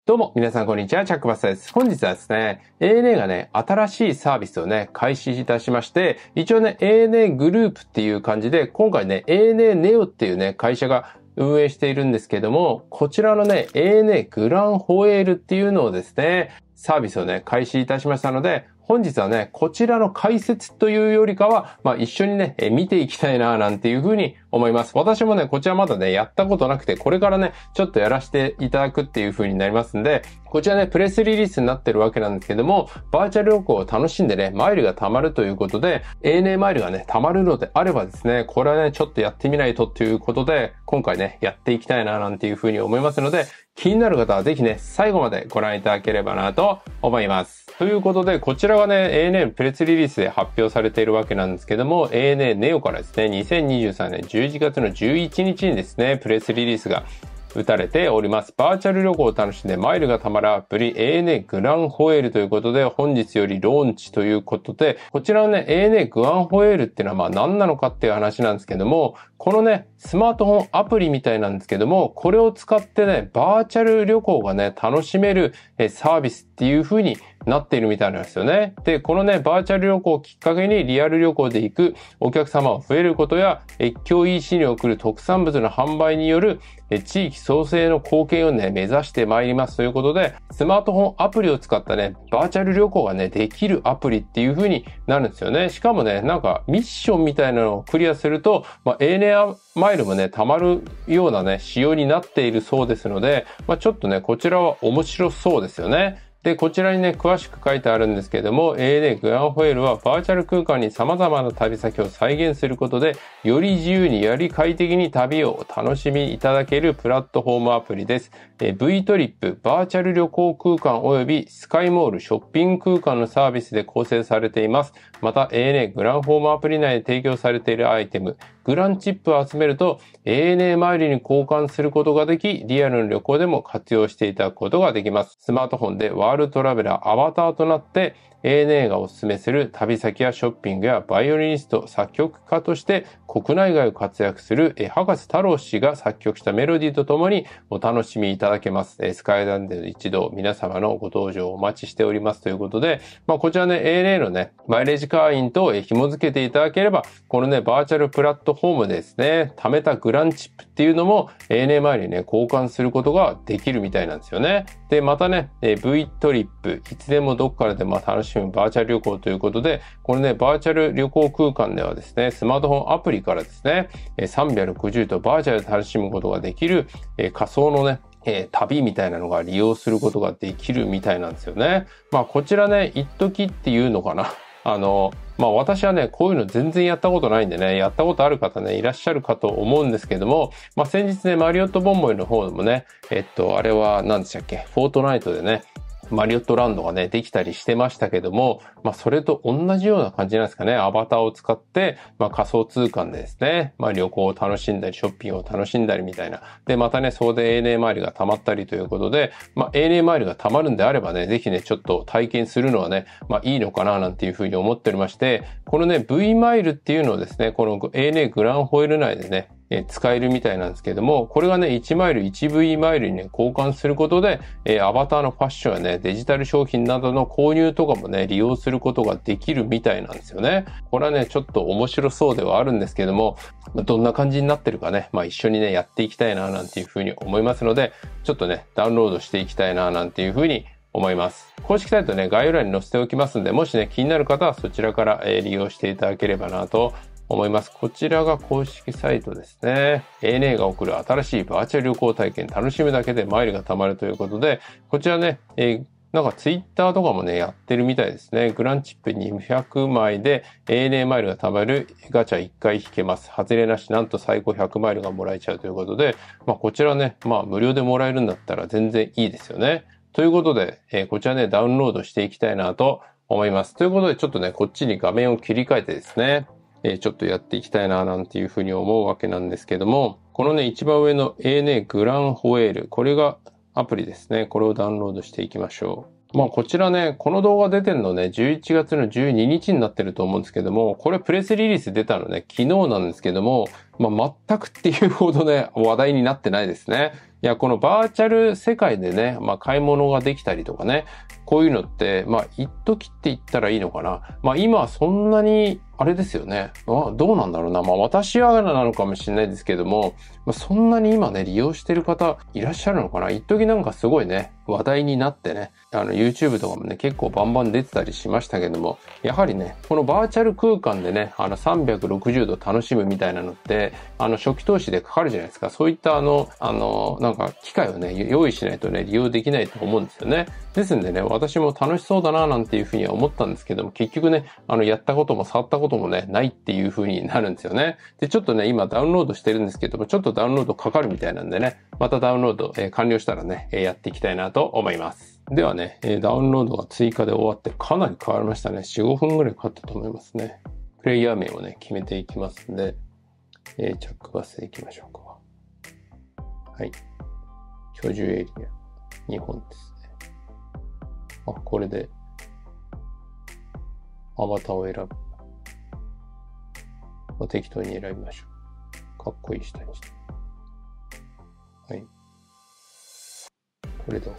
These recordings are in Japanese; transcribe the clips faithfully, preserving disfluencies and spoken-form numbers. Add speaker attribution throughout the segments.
Speaker 1: どうも、皆さんこんにちは、チャックバスです。本日はですね、エーエヌエー がね、新しいサービスをね、開始いたしまして、一応ね、エーエヌエー グループっていう感じで、今回ね、エーエヌエー ネオっていうね、会社が運営しているんですけども、こちらのね、エーエヌエー グランホエールっていうのをですね、サービスをね、開始いたしましたので、本日はね、こちらの解説というよりかは、まあ一緒にね、見ていきたいななんていうふうに思います。私もね、こちらまだね、やったことなくて、これからね、ちょっとやらせていただくっていうふうになりますんで、こちらね、プレスリリースになってるわけなんですけども、バーチャル旅行を楽しんでね、マイルが貯まるということで、エーエヌエー マイルがね、貯まるのであればですね、これはね、ちょっとやってみないとっていうことで、今回ね、やっていきたいななんていうふうに思いますので、気になる方はぜひね、最後までご覧いただければなと思います。ということで、こちらがね、エーエヌエー プレスリリースで発表されているわけなんですけども、エーエヌエー ネオからですね、にせんにじゅうさんねんじゅういちがつのじゅういちにちにですね、プレスリリースが打たれております。バーチャル旅行を楽しんでマイルが貯まるアプリ エーエヌエー グランホエールということで、本日よりローンチということで、こちらのね、エーエヌエー グランホエールっていうのはまあ何なのかっていう話なんですけども、このね、スマートフォンアプリみたいなんですけども、これを使ってね、バーチャル旅行がね、楽しめるサービスっていう風になっているみたいなんですよね。で、このね、バーチャル旅行をきっかけにリアル旅行で行くお客様が増えることや、越境 イーシー に送る特産物の販売による地域創生の貢献をね、目指してまいりますということで、スマートフォンアプリを使ったね、バーチャル旅行がね、できるアプリっていう風になるんですよね。しかもね、なんかミッションみたいなのをクリアすると、まあ、エーエヌエー マイルもね、貯まるようなね、仕様になっているそうですので、まあ、ちょっとね、こちらは面白そうですよね。で、こちらにね、詳しく書いてあるんですけども、エーエヌエー グランホエールはバーチャル空間に様々な旅先を再現することで、より自由により快適に旅をお楽しみいただけるプラットフォームアプリです。V トリップ、バーチャル旅行空間及びスカイモールショッピング空間のサービスで構成されています。また エーエヌエー グランフォームアプリ内で提供されているアイテム、グランチップを集めると エーエヌエー マイルに交換することができ、リアルの旅行でも活用していただくことができます。スマートフォンでワールドトラベラーアバターとなって エーエヌエー がお勧めする旅先やショッピングやバイオリニスト、作曲家として国内外を活躍する葉勝太郎氏が作曲したメロディーとともにお楽しみいただけます。スカイランドで一度皆様のご登場をお待ちしておりますということで、まあこちらね エーエヌエー のねマイレージ会員と紐付けていただければ、このねバーチャルプラットフォームでですね、貯めたグランチップっていうのも エーエヌエー マイルにね交換することができるみたいなんですよね。で、またね V トリップ、いつでもどっからでも楽しむバーチャル旅行ということで、このねバーチャル旅行空間ではですね、スマートフォンアプリからですねさんびゃくろくじゅうどバーチャルで楽しむことができる仮想のねえー、旅みたいなのが利用することができるみたいなんですよね。まあこちらね、一時っていうのかな。あの、まあ私はね、こういうの全然やったことないんでね、やったことある方ね、いらっしゃるかと思うんですけども、まあ先日ね、マリオットボンボイの方でもね、えっと、あれは何でしたっけ、フォートナイトでね、マリオットランドがね、できたりしてましたけども、まあ、それと同じような感じなんですかね。アバターを使って、まあ、仮想通貨でですね、まあ、旅行を楽しんだり、ショッピングを楽しんだりみたいな。で、またね、そこで エーエヌエー マイルが溜まったりということで、まあ、エーエヌエー マイルが溜まるんであればね、ぜひね、ちょっと体験するのはね、まあ、いいのかな、なんていうふうに思っておりまして、このね、V マイルっていうのをですね、この エーエヌエー グランホイール内でね、え使えるみたいなんですけども、これがね、いちマイル、いちブイ マイルにね、交換することで、えアバターのファッションやね、デジタル商品などの購入とかもね、利用することができるみたいなんですよね。これはね、ちょっと面白そうではあるんですけども、どんな感じになってるかね、まあ一緒にね、やっていきたいな、なんていうふうに思いますので、ちょっとね、ダウンロードしていきたいな、なんていうふうに思います。公式サイトね、概要欄に載せておきますんで、もしね、気になる方はそちらから利用していただければなと思います。こちらが公式サイトですね。エーエヌエー が送る新しいバーチャル旅行体験、楽しむだけでマイルが貯まるということで、こちらね、えー、なんかツイッターとかもね、やってるみたいですね。グランチップにひゃくまいで エーエヌエー マイルが貯まるガチャいっかい引けます。外れなし、なんと最高ひゃくマイルがもらえちゃうということで、まあこちらね、まあ無料でもらえるんだったら全然いいですよね。ということで、えー、こちらね、ダウンロードしていきたいなと思います。ということで、ちょっとね、こっちに画面を切り替えてですね、えー、ちょっとやっていきたいななんていうふうに思うわけなんですけども、このね、一番上の エーエヌエー グランホエール、これがアプリですね。これをダウンロードしていきましょう。まあこちらね、この動画出てるのね、じゅういちがつのじゅうににちになってると思うんですけども、これプレスリリース出たのね、昨日なんですけども、 まあ、全くっていうほどね、話題になってないですね。いや、このバーチャル世界でね、まあ、買い物ができたりとかね、こういうのって、まあ、一時って言ったらいいのかな。まあ、今はそんなに、あれですよね。あ、どうなんだろうな。まあ、私はなのかもしれないですけども、まあ、そんなに今ね、利用してる方いらっしゃるのかな。一時なんかすごいね、話題になってね、あの、YouTube とかもね、結構バンバン出てたりしましたけども、やはりね、このバーチャル空間でね、あの、さんびゃくろくじゅうど楽しむみたいなのって、あの、初期投資でかかるじゃないですか。そういったあの、あの、なんか、機会をね、用意しないとね、利用できないと思うんですよね。ですんでね、私も楽しそうだななんていうふうには思ったんですけども、結局ね、あの、やったことも触ったこともね、ないっていうふうになるんですよね。で、ちょっとね、今ダウンロードしてるんですけども、ちょっとダウンロードかかるみたいなんでね、またダウンロード、えー、完了したらね、えー、やっていきたいなと思います。ではね、えー、ダウンロードが追加で終わってかなり変わりましたね。よん、ごふんぐらいかかったと思いますね。プレイヤー名をね、決めていきますんで、えー、チャックバスでいきましょうか。はい。居住エリア、日本ですね。あ、これで、アバターを選ぶ。まあ、適当に選びましょう。かっこいい人にして。はい。これで OK。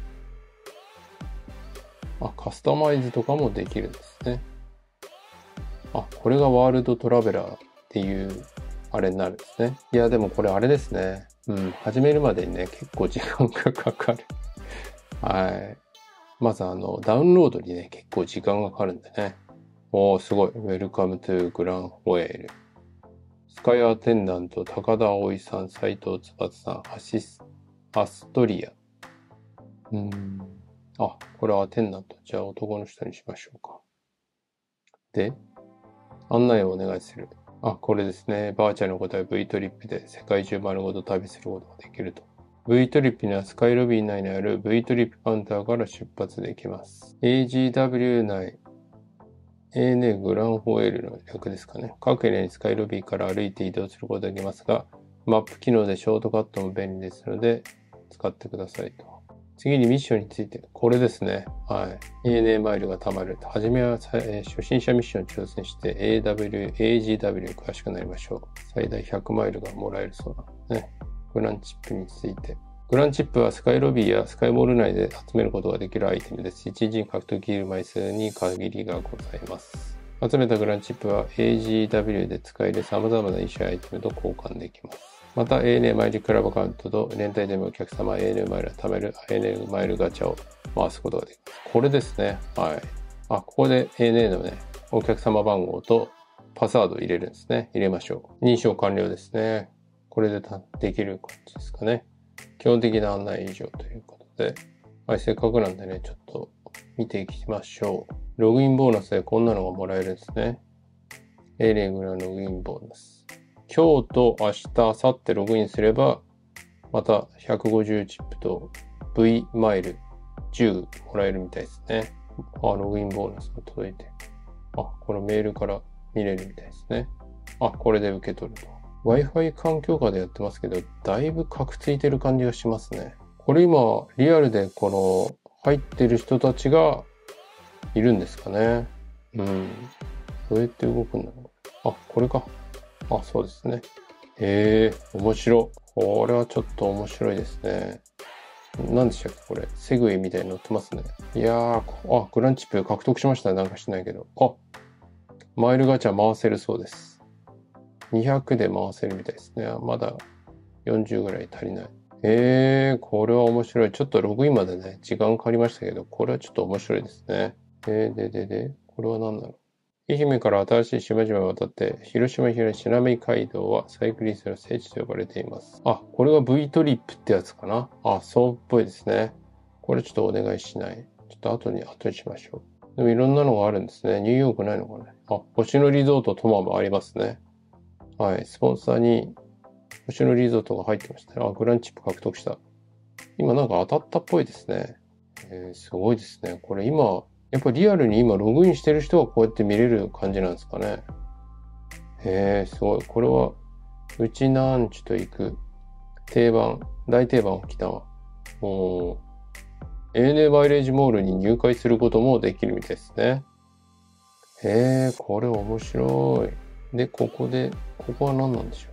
Speaker 1: あ、カスタマイズとかもできるんですね。あ、これがワールドトラベラーっていう、あれになるんですね。いや、でもこれあれですね。うん、始めるまでにね、結構時間がかかる。はい。まずあの、ダウンロードにね、結構時間がかかるんでね。おー、すごい。Welcome to グランホエール。スカイアテンダント、高田葵さん、斉藤翼さん、アシス、アストリア。うーん。あ、これはアテンダント。じゃあ男の人にしましょうか。で、案内をお願いする。あ、これですね。バーチャルの答え V トリップで世界中丸ごと旅することができると。V トリップにはスカイロビー内にある V トリップカウンターから出発できます。エージーダブリュー 内、エーエヌエー グランホエールの略ですかね。各エリアにスカイロビーから歩いて移動することができますが、マップ機能でショートカットも便利ですので、使ってくださいと。次にミッションについて、これですね。はい。エーエヌエー マイルが貯まる。はじめは、えー、初心者ミッションに挑戦して エーダブリュー、エージーダブリュー 詳しくなりましょう。最大ひゃくマイルがもらえるそうなのね。グランチップについて。グランチップはスカイロビーやスカイモール内で集めることができるアイテムです。一日に獲得できる枚数に限りがございます。集めたグランチップは エージーダブリュー で使える様々な衣装やアイテムと交換できます。また エーエヌエー マイルクラブアカウントと連帯でもお客様 エーエヌエー マイルを貯める エーエヌエー マイルガチャを回すことができます。これですね。はい。あ、ここで エーエヌエー のね、お客様番号とパスワードを入れるんですね。入れましょう。認証完了ですね。これでできる感じですかね。基本的な案内以上ということで。はい、せっかくなんでね、ちょっと見ていきましょう。ログインボーナスでこんなのがもらえるんですね。エーレグラログインボーナス。今日と明日、明後日ログインすれば、またひゃくごじゅうチップと V マイルじゅうもらえるみたいですね。あ、ログインボーナスが届いて。あ、このメールから見れるみたいですね。あ、これで受け取ると。Wi-Fi 環境下でやってますけど、だいぶカクついてる感じがしますね。これ今、リアルでこの入ってる人たちがいるんですかね。うん。どうやって動くんだろう。あ、これか。あ、そうですね。へえ、面白。これはちょっと面白いですね。何でしたっけこれ。セグウェイみたいに乗ってますね。いやー、あ、グランチップ獲得しましたね。なんかしないけど。あ、マイルガチャ回せるそうです。にひゃくで回せるみたいですね。まだよんじゅうぐらい足りない。えー、これは面白い。ちょっとログインまでね、時間かかりましたけど、これはちょっと面白いですね。えー、で、で、で、これは何だろう。愛媛から新しい島々を渡って、広島広島南街道はサイクリストの聖地と呼ばれています。あ、これが V トリップってやつかな。あ、そうっぽいですね。これちょっとお願いしない。ちょっと後に、後にしましょう。でもいろんなのがあるんですね。ニューヨークないのかね。あ、星野リゾートトマもありますね。はい。スポンサーに星野リゾートが入ってましたね。あ、グランチップ獲得した。今なんか当たったっぽいですね。えー、すごいですね。これ今、やっぱリアルに今ログインしてる人がこうやって見れる感じなんですかね。へえ、すごい。これは、うちなんちと行く。定番、大定番を来たわ。おー。エーエヌエー バイレージモールに入会することもできるみたいですね。へえ、これ面白い。で、ここで、ここは何なんでしょうね。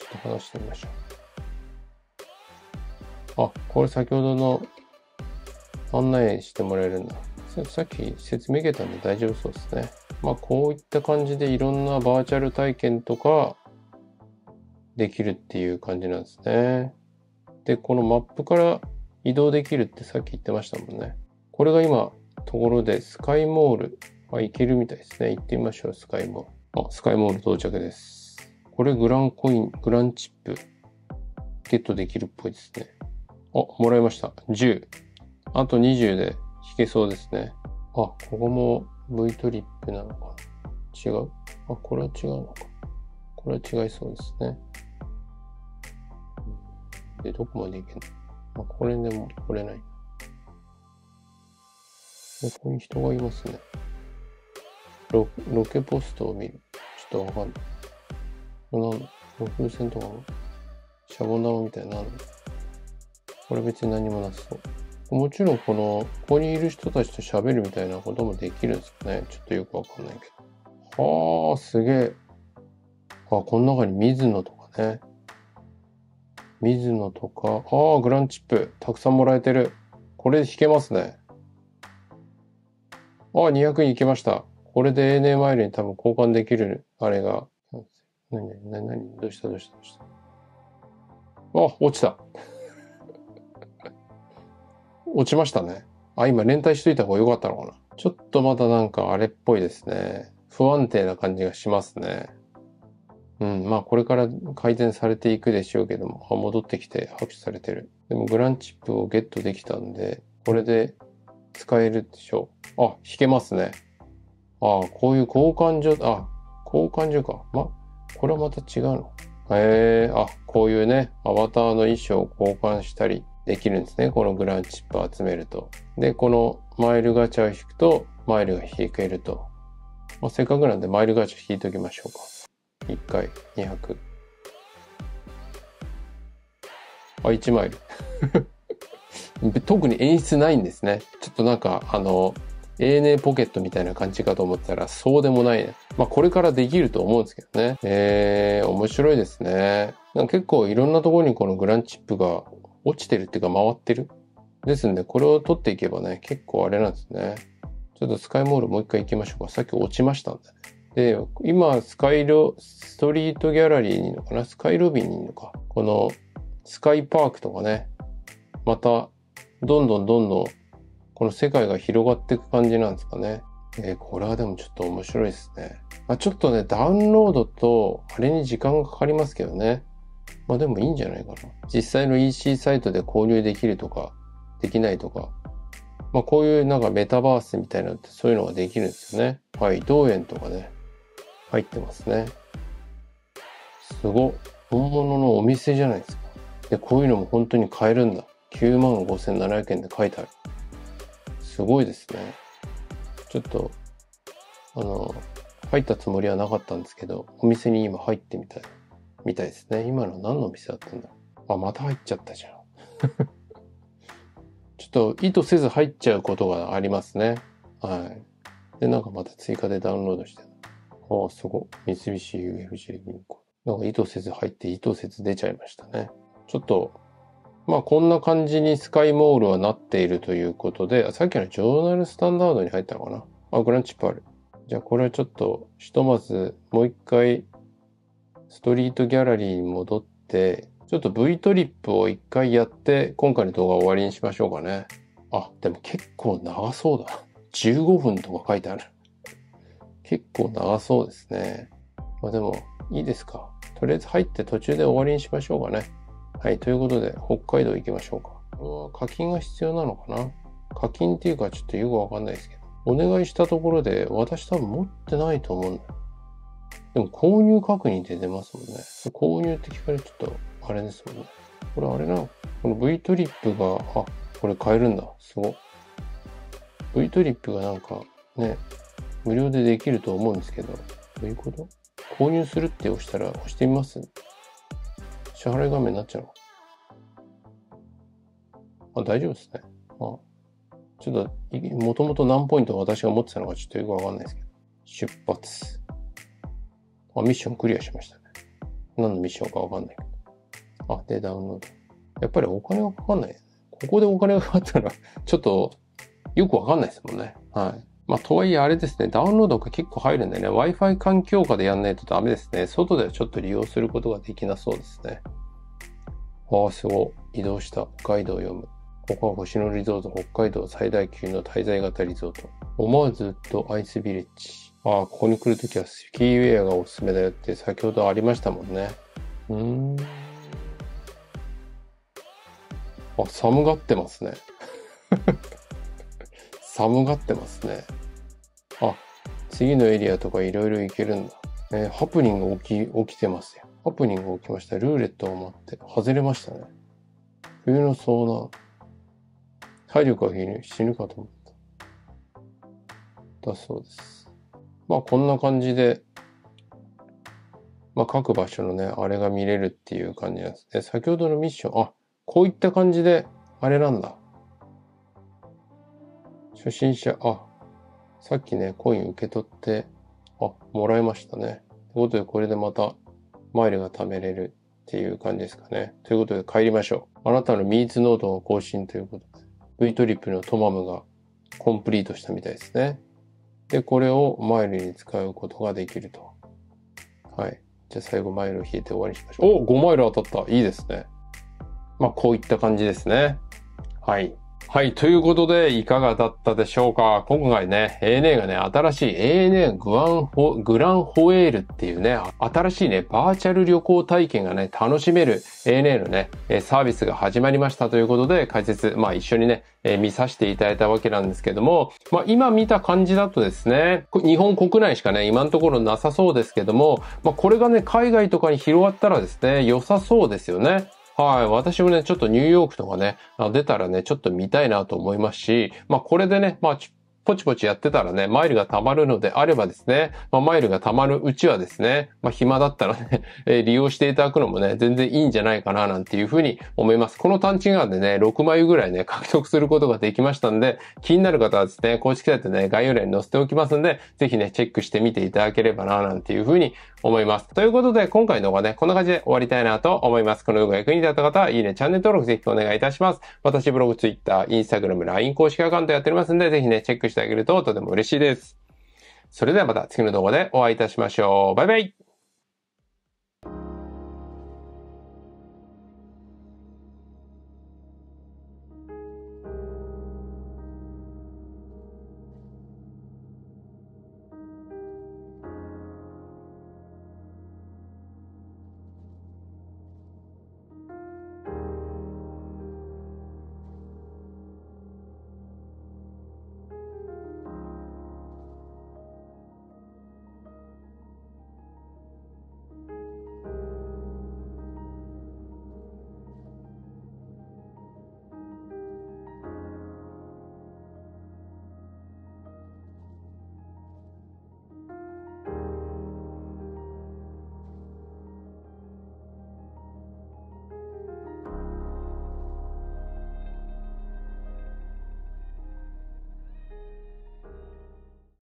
Speaker 1: ちょっと話してみましょう。あ、これ先ほどの案内してもらえるんだ。さっき説明受けたんで大丈夫そうですね。まあこういった感じでいろんなバーチャル体験とかできるっていう感じなんですね。で、このマップから移動できるってさっき言ってましたもんね。これが今、ところでスカイモール。あ、行けるみたいですね。行ってみましょう、スカイモール。あ、スカイモール到着です。これグランコイン、グランチップ、ゲットできるっぽいですね。あ、もらいました。じゅう。あとにじゅうで引けそうですね。あ、ここも V トリップなのかな。違う。あ、これは違うのか。これは違いそうですね。で、どこまで行けんの？あ、これでも来れない。ここに人がいますね。ロ、ロケポストを見る。ちょっとわかんない。これなんだ？風船とかも、シャボン玉みたいなのあるの？これ別に何もなさそう。もちろんこの、ここにいる人たちと喋るみたいなこともできるんですかね。ちょっとよくわかんないけど。はあ、すげえ。あ、この中に水野とかね。水野とか、ああ、グランチップ。たくさんもらえてる。これで引けますね。ああ、にひゃくえんいきました。これで エーエヌエー マイルに多分交換できる、あれが。なになになになにどうしたどうしたどうした。あ、落ちた。落ちましたね。あ、今連帯しといた方が良かったのかな。ちょっとまだなんかあれっぽいですね。不安定な感じがしますね。うん、まあこれから改善されていくでしょうけども、あ、戻ってきて拍手されてる。でもグランチップをゲットできたんで、これで使えるでしょう。あ、引けますね。ああ、こういう交換所、あ、交換所か。ま、これはまた違うの。へえ、あ、こういうね、アバターの衣装を交換したりできるんですね。このグランチップを集めると。で、このマイルガチャを引くと、マイルが引けると。まあ、せっかくなんでマイルガチャ引いておきましょうか。いっかいにひゃく。あ、いちマイル。特に演出ないんですね。ちょっとなんか、あの、エーエヌエー ポケットみたいな感じかと思ったら、そうでもないね。まあ、これからできると思うんですけどね。えー、面白いですね。なんか結構いろんなところにこのグランチップが落ちてるっていうか回ってる。ですんで、これを取っていけばね、結構あれなんですね。ちょっとスカイモールもう一回行きましょうか。さっき落ちましたんでね。で、今、スカイロ、ストリートギャラリーにいるのかな？スカイロビーにいるのか。この、スカイパークとかね、また、どんどんどんどん、この世界が広がっていく感じなんですかね。えー、これはでもちょっと面白いですね。まあ、ちょっとね、ダウンロードと、あれに時間がかかりますけどね。まあでもいいんじゃないかな。実際の イーシー サイトで購入できるとか、できないとか。まあこういうなんかメタバースみたいなのってそういうのができるんですよね。はい、同園とかね、入ってますね。すご。本物のお店じゃないですか。で、こういうのも本当に買えるんだ。きゅうまんごせんななひゃくえんで書いてある。すごいですね。ちょっと、あの、入ったつもりはなかったんですけど、お店に今入ってみたい、みたいですね。今の何のお店だったんだろう。あ、また入っちゃったじゃん。ちょっと意図せず入っちゃうことがありますね。はい。で、なんかまた追加でダウンロードして。ああ、すごい。三菱 ユーエフジェー 銀行。なんか意図せず入って意図せず出ちゃいましたね。ちょっと、まあこんな感じにスカイモールはなっているということで、さっきのジョーナルスタンダードに入ったのかな。あ、グランチップある。じゃあこれはちょっと、ひとまずもう一回ストリートギャラリーに戻って、ちょっと V トリップを一回やって、今回の動画を終わりにしましょうかね。あ、でも結構長そうだ。じゅうごふんとか書いてある。結構長そうですね。まあでも、いいですか。とりあえず入って途中で終わりにしましょうかね。はい、ということで、北海道行きましょうか。課金が必要なのかな？課金っていうかちょっとよくわかんないですけど。お願いしたところで、私多分持ってないと思うんだよ。でも購入確認って出ますもんね。購入って聞かれるとちょっと、あれですもんね。これあれなの？この V トリップが、あ、これ買えるんだ。すごい。V トリップがなんか、ね、無料でできると思うんですけど、どういうこと？購入するって押したら、押してみます？支払い画面になっちゃうの？あ、大丈夫ですね。あ、ちょっと、もともと何ポイント私が持ってたのかちょっとよくわかんないですけど。出発。あ、ミッションクリアしましたね。 何のミッションかわかんないけど。あ、で、ダウンロード。やっぱりお金がかかんない。ここでお金がかかったら、ちょっと、よくわかんないですもんね。はい。まあ、とはいえあれですね、ダウンロードが結構入るんでね、Wi-Fi 環境下でやんないとダメですね。外ではちょっと利用することができなそうですね。ああ、すごい。移動した。北海道を読む。ここは星野リゾート、北海道最大級の滞在型リゾート。思わずとアイスビレッジ。ああ、ここに来るときはスキーウェアがおすすめだよって先ほどありましたもんね。うーん。あ、寒がってますね。寒がってますね。あ、次のエリアとかいろいろ行けるんだ。えー、ハプニング起き、起きてますよ。ハプニング起きました。ルーレットを待って。外れましたね。冬の遭難。体力が死ぬかと思った。だそうです。まあこんな感じで、まあ各場所のね、あれが見れるっていう感じなんですね。先ほどのミッション、あ、こういった感じで、あれなんだ。初心者、あ、さっきね、コイン受け取って、あ、もらいましたね。ということで、これでまた、マイルが貯めれるっていう感じですかね。ということで、帰りましょう。あなたのミーツノートが更新ということで、V トリップのトマムがコンプリートしたみたいですね。で、これをマイルに使うことができると。はい。じゃあ最後マイルを引いて終わりにしましょう。お、ごマイル当たった。いいですね。まあ、こういった感じですね。はい。はい。ということで、いかがだったでしょうか。今回ね、エーエヌエー がね、新しい エーエヌエー グアンホ、グランホエールっていうね、新しいね、バーチャル旅行体験がね、楽しめる エーエヌエー のね、サービスが始まりましたということで、解説、まあ一緒にね、見させていただいたわけなんですけども、まあ今見た感じだとですね、日本国内しかね、今のところなさそうですけども、まあこれがね、海外とかに広がったらですね、良さそうですよね。はい。私もね、ちょっとニューヨークとかね、出たらね、ちょっと見たいなと思いますし、まあこれでね、まあポチポチやってたらね、マイルが貯まるのであればですね、まあマイルが貯まるうちはですね、まあ暇だったらね、え利用していただくのもね、全然いいんじゃないかななんていうふうに思います。この短期間でね、ろくまいぐらいね、獲得することができましたんで、気になる方はですね、公式サイトね、概要欄に載せておきますんで、ぜひね、チェックしてみていただければななんていうふうに思います。ということで、今回の動画ね、こんな感じで終わりたいなと思います。この動画が役に立った方は、いいね、チャンネル登録ぜひお願いいたします。私、ブログ、ツイッター、インスタグラム、ライン 公式アカウントやっておりますんで、ぜひね、チェックしてあげるととても嬉しいです。それではまた次の動画でお会いいたしましょう。バイバイ。